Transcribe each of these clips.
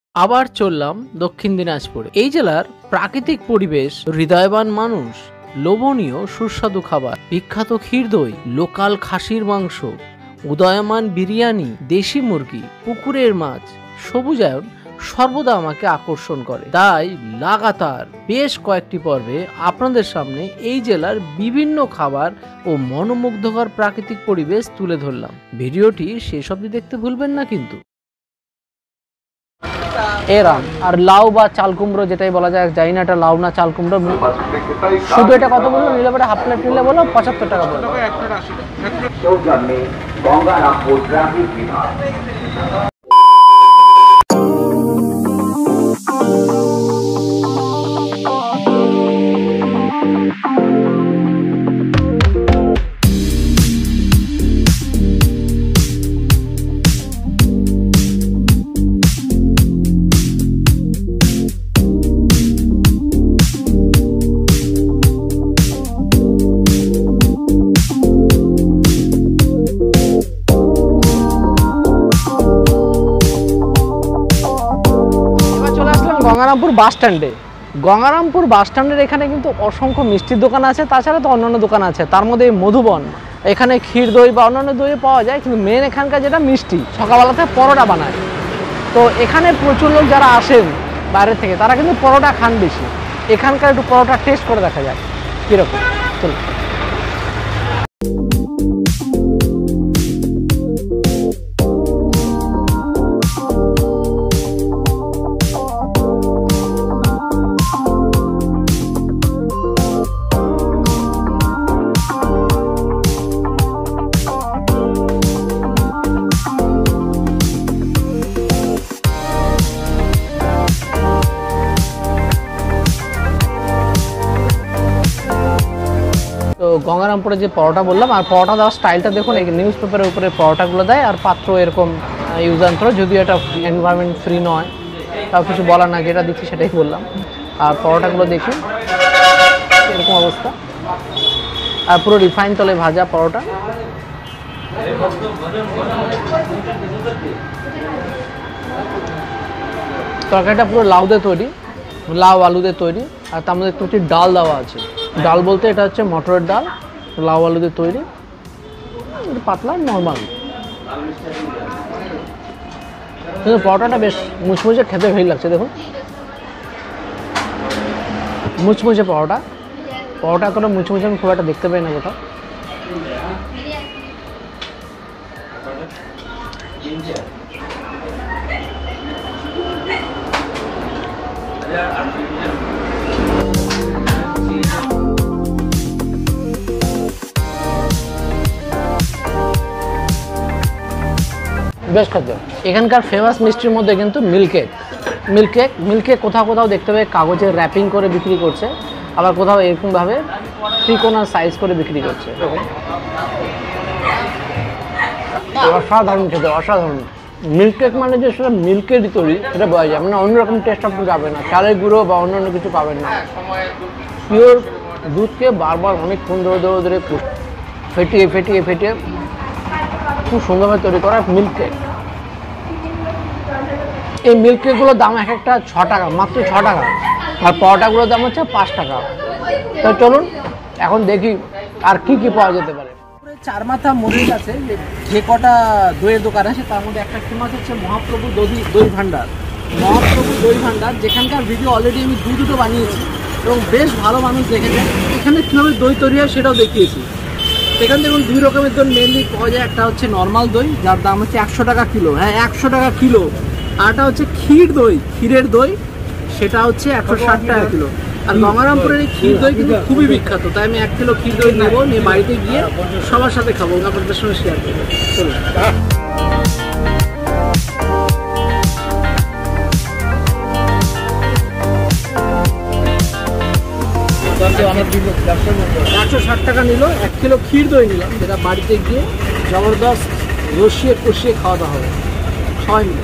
আবার চললাম দক্ষিণ দিনাজপুরে। এই জেলার প্রাকৃতিক পরিবেশ, হৃদয়বান মানুষ, লোভনীয় সুস্বাদু খাবার, বিখ্যাত ক্ষীরদই, লোকাল খাসির মাংস, উদয়মান বিরিয়ানি, দেশি মুরগি, পুকুরের মাছ, সবুজায়ন সর্বদা আমাকে আকর্ষণ করে। তাই লাগাতার বেশ কয়েকটি পর্বে আপনাদের সামনে এই জেলার বিভিন্ন খাবার ও মনোমুগ্ধকর প্রাকৃতিক পরিবেশ তুলে ধরলাম। ভিডিওটি শেষ অবধি দেখতে ভুলবেন না কিন্তু। এরাম আর লাউ বা চাল কুমড়ো যেটাই বলা যায়, জানি না এটা লাউ না চাল কুমড়ো। শুধু এটা কত বললো? নিলে পরে হাফ প্লেট নিলে বলো 75 টাকা বললো। গঙ্গারামপুর বাস স্ট্যান্ডে। গঙ্গারামপুর বাস স্ট্যান্ডের এখানে কিন্তু অসংখ্য মিষ্টির দোকান আছে, তাছাড়া তো অন্যান্য দোকান আছে। তার মধ্যে মধুবন, এখানে ক্ষীর দই বা অন্যান্য দই পাওয়া যায়, কিন্তু মেন এখানকার যেটা মিষ্টি, সকালবেলাতে পরোটা বানায়। তো এখানে প্রচুর লোক যারা আসেন বাইরে থেকে, তারা কিন্তু পরোটা খান বেশি। এখানকার একটু পরোটা টেস্ট করে দেখা যায় কীরকম। চলো। তো গঙ্গারামপুরে যে পরোটা বললাম, আর পরোটা দেওয়ার স্টাইলটা দেখুন। এই নিউজ পেপারের উপরে পরোটাগুলো দেয়, আর পাত্র এরকম ইউজ অ্যান্ড থ্রো। যদিও এটা এনভায়রনমেন্ট ফ্রি নয়, তাও কিছু বলার না, যেটা দিচ্ছি সেটাই বললাম। আর পরোটাগুলো দেখুন এরকম অবস্থা, আর পুরো রিফাইন তলে ভাজা পরোটা। তরকারিটা পুরো লাউ দিয়ে তৈরি, লাউ আলু দিয়ে তৈরি, আর তার মধ্যে একটু ডাল দেওয়া আছে। ডাল বলতে এটা হচ্ছে মটরের ডাল, লাউ আলু দিয়ে তৈরি, পাতলা নর্মাল। কিন্তু পরোটাটা বেশ মুচমুচে, খেতে ভালো লাগছে। দেখুন মুচমুচে পরোটা। পরোটা এতটা মুচমুচে আমি খুব একটা দেখতে পাই না কোথাও। বেশ খাদ্য। এখানকার ফেমাস মিষ্টির মধ্যে কিন্তু মিল্ক কেক কোথাও কোথাও দেখতে পাবে কাগজের র্যাপিং করে বিক্রি করছে, আবার কোথাও এরকমভাবে ত্রিকোণার সাইজ করে বিক্রি করছে। অসাধারণ খেতে, অসাধারণ। মিল্ক কেক মানে যে সেটা মিল্কেরই তৈরি, সেটা বোঝা যায়, মানে অন্যরকম টেস্ট আপনি পাবেন না, চালের গুঁড়ো বা অন্যান্য কিছু পাবেন না। পিওর দুধকে বারবার অনেকক্ষণ ধরে ফেটিয়ে খুব সুন্দরভাবে তৈরি করা মিল্ক কেক। এই মিল্ক কেকগুলোর দাম এক একটা 6 টাকা, মাত্র 6 টাকা। আর পরোটাগুলোর দাম হচ্ছে 5 টাকা। তো চলুন এখন দেখি আর কি কি পাওয়া যেতে পারে। চারমাথা মোড়ের কাছে যে কটা দইয়ের দোকান আছে, তার মধ্যে একটা ফেমাস হচ্ছে মহাপ্রভু দই ভান্ডার। মহাপ্রভু দই ভান্ডার, যেখানকার ভিডিও অলরেডি আমি দুটো বানিয়েছি এবং বেশ ভালো মানুষ দেখেছেন। এখানে কীভাবে দই তৈরি হয় সেটাও দেখিয়েছি। এখানে দেখুন 2 রকমের দই মেনলি পাওয়া যায়। একটা হচ্ছে নর্মাল দই, যার দাম হচ্ছে 100 টাকা কিলো। হ্যাঁ, 100 টাকা কিলো। আরটা হচ্ছে ক্ষীরের দই, সেটা হচ্ছে 160 টাকা কিলো। আর গঙ্গারামপুরের এই ক্ষীর দই কিন্তু খুবই বিখ্যাত, তাই আমি 1 কিলো ক্ষীর দই নেবো, নিয়ে বাড়িতে গিয়ে সবার সাথে খাবো, আপনাদের সঙ্গে শেয়ার করবো। চলুন। অনেক 160 টাকা নিল, 1 কিলো ক্ষীর দই নিলাম, যেটা বাড়িতে গিয়ে জবরদস্ত রসিয়ে কষিয়ে খাওয়া হবে সবাই মিলে।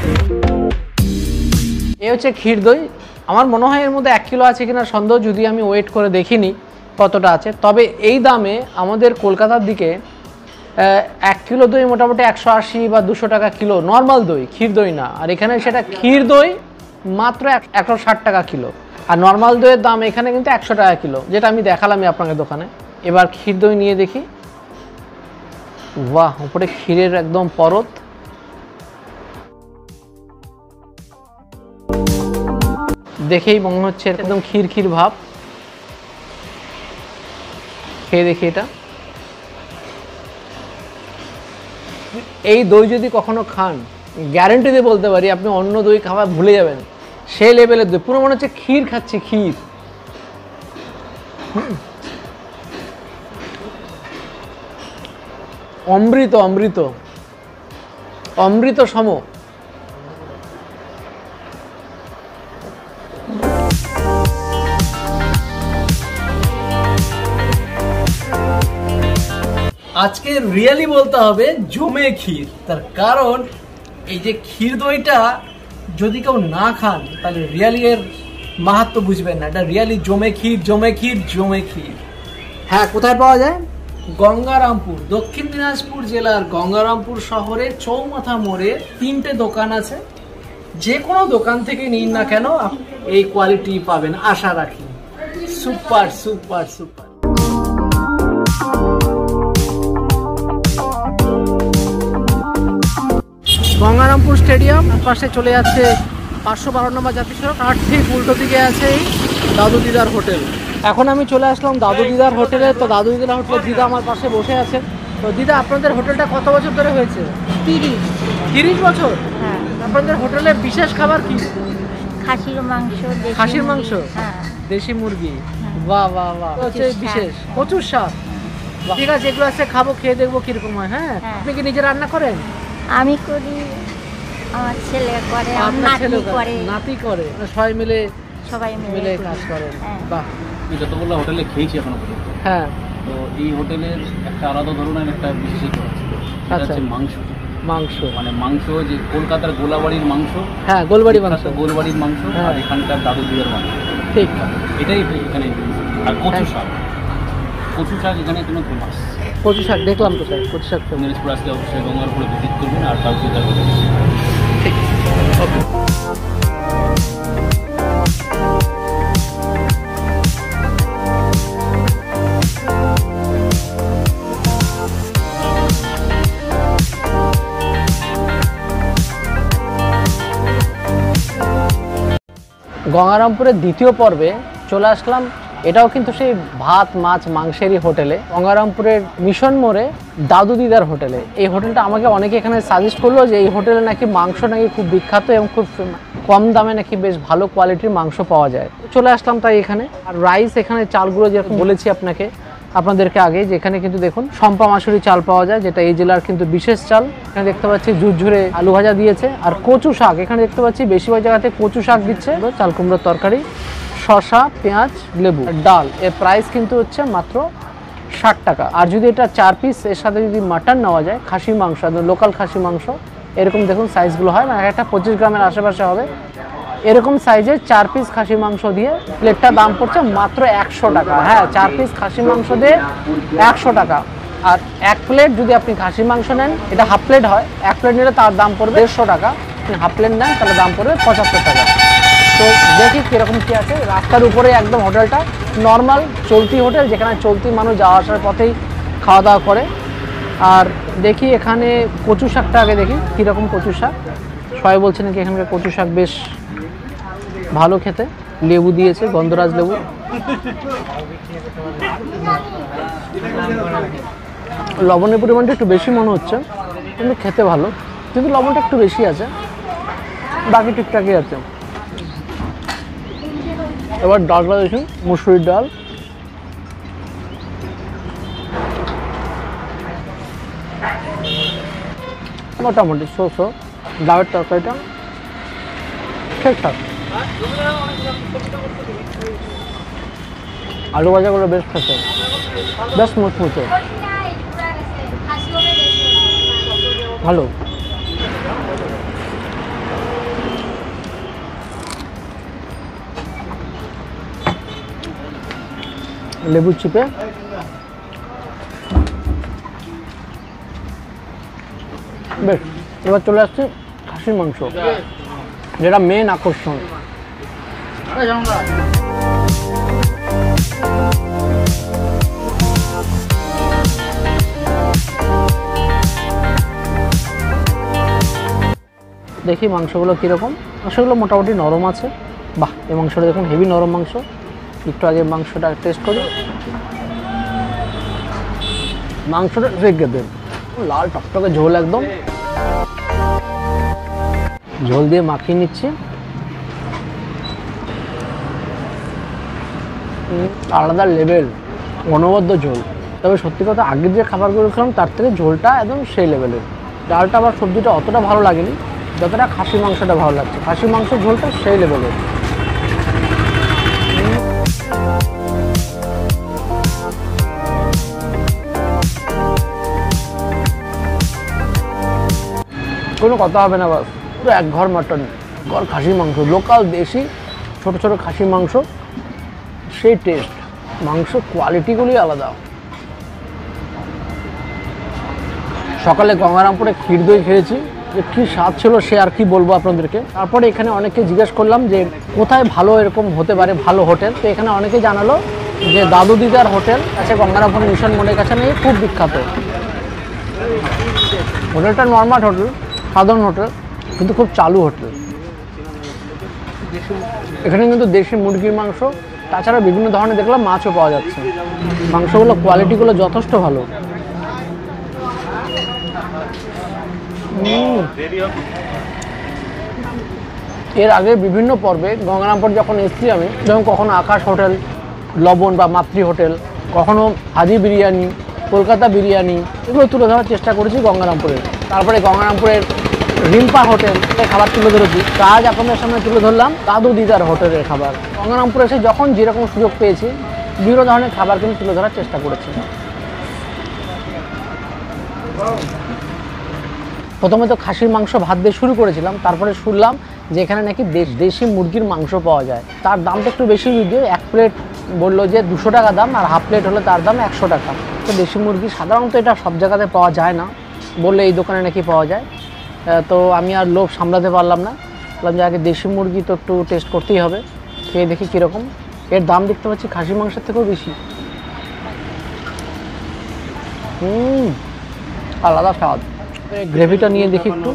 এই হচ্ছে ক্ষীর দই। আমার মনে হয় এর মধ্যে 1 কিলো আছে কিনা সন্দেহ, যদি আমি ওয়েট করে দেখিনি কতটা আছে। তবে এই দামে আমাদের কলকাতার দিকে 1 কিলো দই মোটামুটি 180 বা 200 টাকা কিলো, নর্মাল দই, ক্ষীর দই না। আর এখানে সেটা ক্ষীর দই মাত্র 160 টাকা কিলো, আর নর্মাল দইয়ের দাম এখানে কিন্তু 100 টাকা কিলো, যেটা আমি দেখালামই আপনাকে দোকানে। এবার ক্ষীর দই নিয়ে দেখি। বাহ, উপরে ক্ষীরের একদম পরত। দেখেই মনে হচ্ছে একদম ক্ষীর ক্ষীর ভাব। খেয়ে দেখি এটা। এই দই যদি কখনো খান, গ্যারান্টি দিয়ে বলতে পারি আপনি অন্য দই খাওয়া ভুলে যাবেন। সেই লেভেলের দই, পুরো মনে হচ্ছে ক্ষীর খাচ্ছি, ক্ষীর। অমৃত অমৃত অমৃত সম। আজকে রিয়েলি বলতে হবে জমে ক্ষীর, তার কারণ এই যে ক্ষীর দইটা যদি কেউ না খান তাহলে রিয়েলি এর মাহাত্ম্য বুঝবেন না। এটা রিয়েলি জমে ক্ষীর, জমে ক্ষীর, জমে ক্ষীর। হ্যাঁ, কোথায় পাওয়া যায়? গঙ্গারামপুর, দক্ষিণ দিনাজপুর জেলার গঙ্গারামপুর শহরে চৌমাথা মোড়ে 3টে দোকান আছে। যে কোনো দোকান থেকে নিন না কেন এই কোয়ালিটি পাবেন, আশা রাখি। Super super super. Gangarampur stadium পাশে চলে যাচ্ছে 512 নম্বর জাতীয় সড়ক, আর ঠিক উল্টো দিকে আছে এই দাদু দিদার হোটেল। এখন আমি চলে আসলাম দাদু দিদার হোটেলে। তো দাদু দিদার হোটেলে দিদা আমার পাশে বসে আছে। তো দিদা, আপনাদের হোটেলটা কত বছর ধরে হয়েছে? 30 বছর। হ্যাঁ। আপনাদের হোটেলের বিশেষ খাবার কি? খাসির মাংস। খাসির মাংস, হ্যাঁ। দেশি মুরগি। বাহ বাহ বাহ, হচ্ছে বিশেষ কচুর শাক। ঠিক আছে, এগুলো আছে, খাবো, খেয়ে দেখবো কিরকম হয়। হ্যাঁ, আপনি কি নিজে রান্না করেন? আমি করি, আমার ছেলে করে, নাতি করে, সবাই মিলে মিলে কাজ করেন। হ্যাঁ। বাহ। আমি যতগুলো হোটেলে খেয়েছি এখনো পর্যন্ত, হ্যাঁ, তো এই হোটেলের একটা আলাদা ধরনের একটা বিশেষত্ব আছে, সেটা হচ্ছে মাংস। মানে মাংস যে কলকাতার গোলাবাড়ির মাংস, হ্যাঁ, গোলবাড়ি মাংস, গোলবাড়ির মাংস, আর এখানকার দাদু দিদার মাংস, ঠিক এটাই এখানে। আর কচু শাক, কচু শাক এখানে কোনো ফেমাস। কচু শাক দেখলাম তো স্যার, কচু শাক দিনাজপুর আসলে অবশ্যই গঙ্গারপুরে ভিজিট করবেন আর দাদু দিদার হোটেল। ঠিক, ওকে। গঙ্গারামপুরের দ্বিতীয় পর্বে চলে আসলাম। এটাও কিন্তু সেই ভাত মাছ মাংসেরই হোটেলে, গঙ্গারামপুরের মিশন মোড়ে দাদু দিদার হোটেলে। এই হোটেলটা আমাকে অনেকে এখানে সাজেস্ট করলো যে এই হোটেলে নাকি মাংস নাকি খুব বিখ্যাত এবং খুব কম দামে নাকি বেশ ভালো কোয়ালিটির মাংস পাওয়া যায়। চলে আসলাম তাই এখানে। আর রাইস, এখানে চালগুলো যেরকম বলেছি আপনাদেরকে আগে, যেখানে কিন্তু দেখুন সম্পা মাসুরি চাল পাওয়া যায়, যেটা এই জেলার কিন্তু বিশেষ চাল। এখানে দেখতে পাচ্ছি ঝুরঝুরে আলু ভাজা দিয়েছে, আর কচু শাক এখানে দেখতে পাচ্ছি বেশিরভাগ জায়গাতে কচু শাক দিচ্ছে, চাল কুমড়োর তরকারি, শসা, পেঁয়াজ, লেবু, ডাল। এর প্রাইস কিন্তু হচ্ছে মাত্র 60 টাকা। আর যদি এটা 4 পিস এর সাথে যদি মাটন নেওয়া যায়, খাসি মাংস, লোকাল খাসি মাংস, এরকম দেখুন সাইজগুলো হয়, মানে একটা 25 গ্রামের আশেপাশে হবে, এরকম সাইজের 4 পিস খাসি মাংস দিয়ে প্লেটটার দাম পড়ছে মাত্র 100 টাকা। হ্যাঁ, 4 পিস খাসি মাংস দিয়ে 100 টাকা। আর 1 প্লেট যদি আপনি খাসি মাংস নেন, এটা হাফ প্লেট হয়, 1 প্লেট নিলে তার দাম পড়বে 150 টাকা। আপনি হাফ প্লেট নেন তাহলে দাম পড়বে 75 টাকা। তো দেখি কীরকম কী আছে। রাস্তার উপরে একদম হোটেলটা, নর্মাল চলতি হোটেল, যেখানে চলতি মানুষ যাওয়া আসার পথেই খাওয়া দাওয়া করে। আর দেখি এখানে কচু শাকটা আগে দেখি কীরকম কচু শাক। সবাই বলছে নাকি এখানকার কচু শাক বেশ ভালো খেতে। লেবু দিয়েছে, গন্ধরাজ লেবু। লবণের পরিমাণটা একটু বেশি মনে হচ্ছে, কিন্তু খেতে ভালো, কিন্তু লবণটা একটু বেশি আছে, বাকি ঠিকঠাকই আছে। এবার ডালটা দেখুন, মুসুরির ডাল, মোটামুটি শো ডালের তরকারিটা ঠিকঠাক। আলু ভাজাগুলো বেশ খেতে, বেশ মুচমুচে, ভালো। লেবু চিপে বেশ, এবার চলে আসছে খাসির মাংস, যেটা মেন আকর্ষণ। দেখি মাংসগুলো কীরকম। মাংসগুলো মোটামুটি নরম আছে। বাহ, এই মাংসটা দেখুন হেভি নরম মাংস। একটু আগে মাংসটা টেস্ট করি। মাংসটা রেখে দেন, লাল টকটকে ঝোল, একদম ঝোল দিয়ে মাখিয়ে নিচ্ছি। আলাদা লেভেল, অনবদ্য ঝোল। তবে সত্যি কথা, আগের যে খাবারগুলো খেলাম তার থেকে ঝোলটা একদম সেই লেভেলের। ডালটা আবার সবজিটা অতটা ভালো লাগেনি যতটা খাসি মাংসটা ভালো লাগছে। খাসি মাংসের ঝোলটা সেই লেভেলের। কোনো কথা হবে না, বাস পুরো এক ঘর মাটন, ঘর খাসির মাংস, লোকাল দেশি ছোট ছোট খাসির মাংস, সেই টেস্ট। মাংস কোয়ালিটিগুলি আলাদা। সকালে গঙ্গারামপুরে ক্ষীর দই খেয়েছি, যে কী স্বাদ ছিল সে আর কি বলবো আপনাদেরকে। তারপরে এখানে অনেকে জিজ্ঞেস করলাম যে কোথায় ভালো এরকম হতে পারে ভালো হোটেল। তো এখানে অনেকে জানালো যে দাদু দিদার হোটেল আছে গঙ্গারামপুর মিশন মোড়ের কাছে, নিয়ে খুব বিখ্যাত। হোটেলটা নর্মাল হোটেল, সাধারণ হোটেল, কিন্তু খুব চালু হোটেল। এখানে কিন্তু দেশি মুরগির মাংস, তাছাড়া বিভিন্ন ধরনের দেখলাম মাছও পাওয়া যাচ্ছে। মাংসগুলো কোয়ালিটিগুলো যথেষ্ট ভালো। এর আগে বিভিন্ন পর্বে গঙ্গারামপুর যখন এসেছি আমি, যেমন কখনো আকাশ হোটেল, লবণ বা মাতৃ হোটেল, কখনো হাজি বিরিয়ানি, কলকাতা বিরিয়ানি, এগুলো তুলে ধরার চেষ্টা করেছি গঙ্গারামপুরের। তারপরে গঙ্গারামপুরের রিম্পা হোটেল খাবার তুলে ধরেছি। আজ আপনাদের সামনে তুলে ধরলাম দাদু দিদার হোটেলের খাবার। গঙ্গারামপুরে এসে যখন যেরকম সুযোগ পেয়েছি বিভিন্ন ধরনের খাবার কিন্তু তুলে ধরার চেষ্টা করেছি। প্রথমে তো খাসির মাংস ভাত দিয়ে শুরু করেছিলাম, তারপরে শুনলাম যে এখানে নাকি দেশি মুরগির মাংস পাওয়া যায়। তার দামটা একটু বেশি, যদিও এক প্লেট বললো যে 200 টাকা দাম, আর হাফ প্লেট হলে তার দাম 100 টাকা। তো দেশি মুরগি সাধারণত এটা সব জায়গাতে পাওয়া যায় না, বললে এই দোকানে নাকি পাওয়া যায়। তো আমি আর লোভ সামলাতে পারলাম না, বললাম যে আগে দেশি মুরগি তো একটু টেস্ট করতেই হবে, খেয়ে দেখি কীরকম। এর দাম দেখতে পাচ্ছি খাসি মাংসের থেকেও বেশি। আলাদা স্বাদ। গ্রেভিটা নিয়ে দেখি একটু।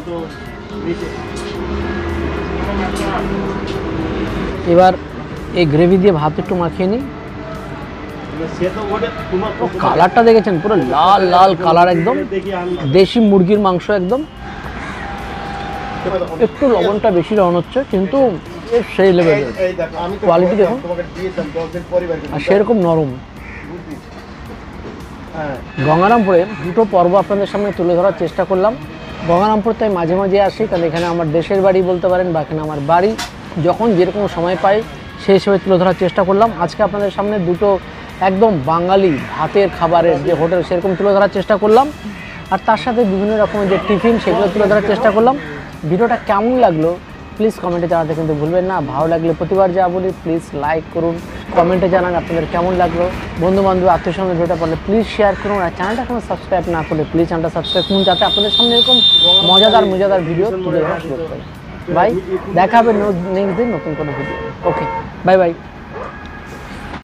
এবার এই গ্রেভি দিয়ে ভাত একটু মাখিয়ে নিই। কালারটা দেখেছেন, পুরো লাল লাল কালার, একদম দেশি মুরগির মাংস একদম। একটু লবণটা বেশি রান হচ্ছে, কিন্তু সেই লেভেলের কোয়ালিটি দেখুন, আর সেরকম নরম। গঙ্গারামপুরে দুটো পর্ব আপনাদের সামনে তুলে ধরার চেষ্টা করলাম। গঙ্গারামপুর তাই মাঝে মাঝে আসি, কারণ এখানে আমার দেশের বাড়ি বলতে পারেন, বা এখানে আমার বাড়ি। যখন যেরকম সময় পাই সেই হিসেবে তুলে ধরার চেষ্টা করলাম। আজকে আপনাদের সামনে দুটো একদম বাঙালি ভাতের খাবারের যে হোটেল সেরকম তুলে ধরার চেষ্টা করলাম, আর তার সাথে বিভিন্ন রকমের যে টিফিন সেগুলো তুলে ধরার চেষ্টা করলাম। ভিডিওটা কেমন লাগলো প্লিজ কমেন্টে জানাতে কিন্তু ভুলবেন না। ভালো লাগলে প্রতিবার যা বলি প্লিজ লাইক করুন, কমেন্টে জানান আপনাদের কেমন লাগলো। বন্ধুবান্ধব আত্মীয় স্বজন ভিডিওটা পড়লে প্লিজ শেয়ার করুন, আর চ্যানেলটা এখনো সাবস্ক্রাইব না করলে প্লিজ চ্যানেলটা সাবস্ক্রাইব করুন, যাতে আপনাদের সামনে এরকম মজাদার ভিডিও তুলে ধরা শুরু করে। বাই, দেখা হবে নেক্সট দিন নতুন কোনো ভিডিও। ওকে, বাই বাই।